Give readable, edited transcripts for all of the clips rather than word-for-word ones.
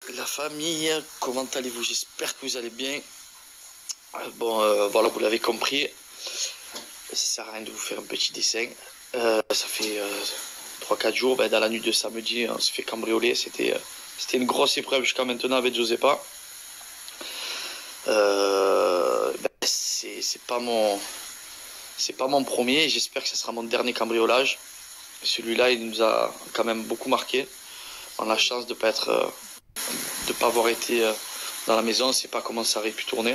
La famille, comment allez-vous? J'espère que vous allez bien. Voilà, vous l'avez compris. Ça sert à rien de vous faire un petit dessin. Ça fait 3-4 jours, dans la nuit de samedi, on s'est fait cambrioler. C'était une grosse épreuve jusqu'à maintenant avec Josépa. C'est pas mon premier. J'espère que ce sera mon dernier cambriolage. Celui-là, il nous a quand même beaucoup marqué. On a la chance de pas avoir été dans la maison. On ne sait pas comment ça aurait pu tourner.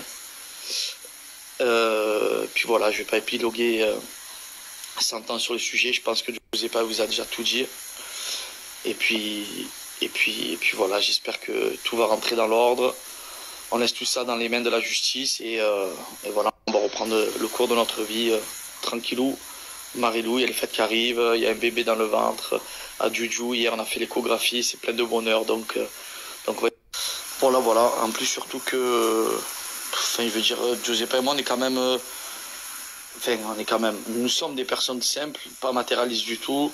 Puis voilà, je vais pas épiloguer 100 ans sur le sujet. Je pense que Giuseppe vous a déjà tout dit. Et puis voilà, j'espère que tout va rentrer dans l'ordre. On laisse tout ça dans les mains de la justice et voilà, on va reprendre le cours de notre vie tranquillou. Marilou, il y a les fêtes qui arrivent, il y a un bébé dans le ventre. À Juju, hier on a fait l'échographie, c'est plein de bonheur. Donc voilà. En plus surtout que, je veux dire, Giuseppe et moi, nous sommes des personnes simples, pas matérialistes du tout.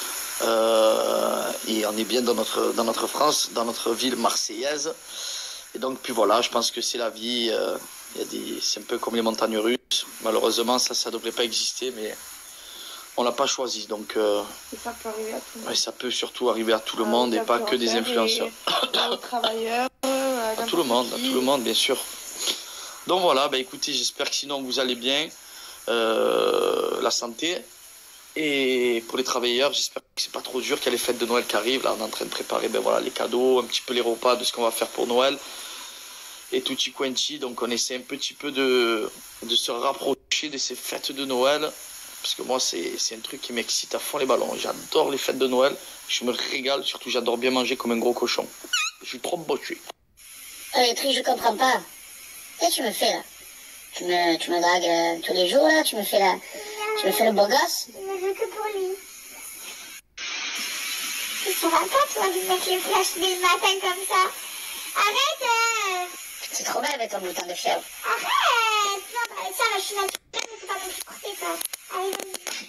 Et on est bien dans notre France, dans notre ville marseillaise. Et donc, puis voilà, je pense que c'est la vie. C'est un peu comme les montagnes russes. Malheureusement, ça ne devrait pas exister, mais on l'a pas choisi. Donc, et ça peut arriver à tout le monde. Ouais, ça peut surtout arriver à tout le monde et pas que des influenceurs. Aux travailleurs, à tout le monde, bien sûr. Donc voilà, écoutez, j'espère que sinon vous allez bien. La santé. Et pour les travailleurs, j'espère que c'est pas trop dur, qu'il y a les fêtes de Noël qui arrivent. Là, on est en train de préparer les cadeaux, un petit peu les repas de ce qu'on va faire pour Noël. Et tutti quanti, donc on essaie un petit peu de se rapprocher de ces fêtes de Noël. Parce que moi, c'est un truc qui m'excite à fond les ballons. J'adore les fêtes de Noël. Je me régale, surtout j'adore bien manger comme un gros cochon. Je suis trop botché. Tri, je comprends pas. Qu'est-ce que tu me fais là? Tu me dragues tous les jours là? Tu me fais le beau gosse? Je ne veux que pour lui. Ça va pas toi de mettre les flashs dès le matin comme ça? Arrête C'est trop belle avec ton bouton de chèvre. Arrête. Non, ça va, je suis naturelle, mais faut pas me forcer quoi. Allez, vas-y.